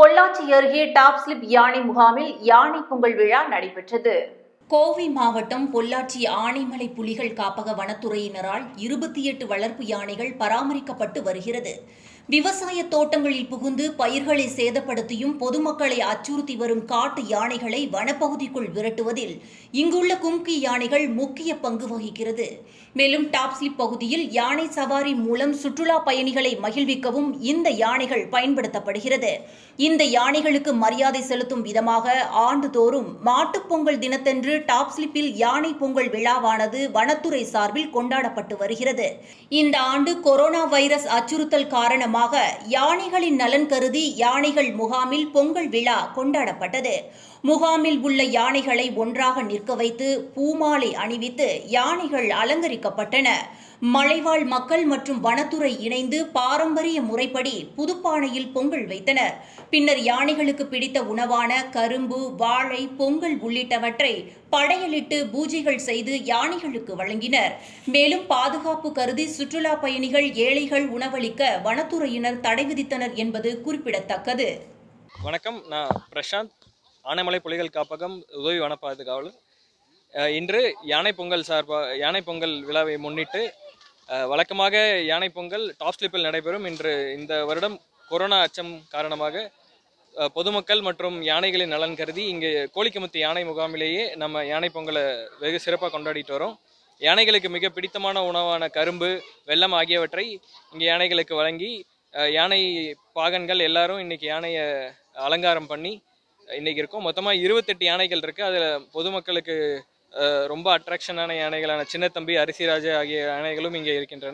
பொள்ளாச்சி அருகே top slip யானை முகாமில் யானை பொங்கல் விழா நடைபெற்றது. கோவை மாவட்டம் பொள்ளாச்சி ஆனைமலை புலிகள் காப்பக வனத்துறையினரால் 28 வளர்ப்பு யானைகள் பராமரிக்கப்பட்டு வருகிறது. விவசாய தோட்டங்களில் புகுந்து பயிர்களை சேதப்படுத்தியும் பொதுமக்களை அச்சுறுத்தி வரும் காட்டு யானைகளை வனப்பகுதிக்குள் விரட்டுவதில் இங்குள்ள கும்கி யானைகள் முக்கிய பங்கு வகிக்கிறது. மேலும் டாப் ஸ்லிப் பகுதியில் யானை சவாரி மூலம் சுற்றுலா பயணிகளை மகிழ்விக்கவும் இந்த யானைகள் பயன்படுத்தப்படுகிறது. இந்த யானைகளுக்கு மரியாதை செலுத்தும் விதமாக ஆண்டுதோறும் மாட்டுப்பொங்கல் தினத்தன்று டாப் ஸ்லிப்பில் யானை பொங்கல் விழாவானது வனத்துறை சார்பில் கொண்டாடப்பட்டு வருகிறது. இந்த ஆண்டு கொரோனா வைரஸ் அச்சுறுத்தல் காரணமாக யானைகளின் நலன் கருதி யானைகள் முகாமில் பொங்கல் விழா கொண்டாடப்பட்டது. முகாமில் உள்ள யானைகளை ஒன்றாக நிற்க வைத்து பூமாலை அணிவித்து யானைகள் அலங்கரிக்கப்பட்டன. மலைவாழ் மக்கள் மற்றும் வனத்துறை இணைந்து பாரம்பரிய முறைப்படி புதுப்பானையில் பொங்கல் வைத்தனர். பின்னர் யானைகளுக்கு பிடித்த உணவான கரும்பு, வாழை, பொங்கல் உள்ளிட்டவற்றை படையலிட்டு பூஜைகள் செய்து யானைகளுக்கு வழங்கினர். மேலும் பாதுகாப்பு கருதி சுற்றுலா பயணிகள், ஏழைகள் உணவளிக்க வனத்துறையினர் தடை விதித்தனர் என்பது குறிப்பிடத்தக்கது. வணக்கம், நான் பிரசாந்த், ஆனைமலை புலிகள் காப்பகம் உதவி வன பாதுகாவலர். இன்று யானை பொங்கல் விழாவை முன்னிட்டு வழக்கமாக யானை பொங்கல் டாப் ஸ்லிப்பில் நடைபெறும். இந்த வருடம் கொரோனா அச்சம் காரணமாக பொதுமக்கள் மற்றும் யானைகளின் நலன் கருதி இங்கே கோழிக்கமுத்து யானை முகாமிலேயே நம்ம யானை பொங்கலை வெகு சிறப்பாக கொண்டாடிட்டு வரோம். யானைகளுக்கு மிக பிடித்தமான உணவான கரும்பு, வெல்லம் ஆகியவற்றை இங்கே யானைகளுக்கு வழங்கி யானை பாகன்கள் எல்லாரும் இன்னைக்கு யானையை அலங்காரம் பண்ணி இன்னைக்கு இருக்கோம். மொத்தமாக 28 யானைகள் இருக்குது. அதில் பொதுமக்களுக்கு ரொம்ப அட்ராக்ஷனான யானைகளான சின்னத்தம்பி, அரிசிராஜா ஆகிய யானைகளும் இங்கே இருக்கின்றன.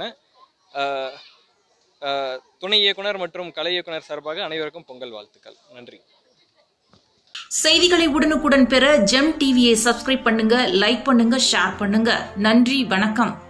துணை இயக்குனர் மற்றும் கலை இயக்குனர் சார்பாக அனைவருக்கும் பொங்கல் வாழ்த்துக்கள். நன்றி. செய்திகளை உடனுக்குடன் பெற ஜெம் டிவியை சப்ஸ்கிரைப் பண்ணுங்க, லைக் பண்ணுங்க, ஷேர் பண்ணுங்க. நன்றி, வணக்கம்.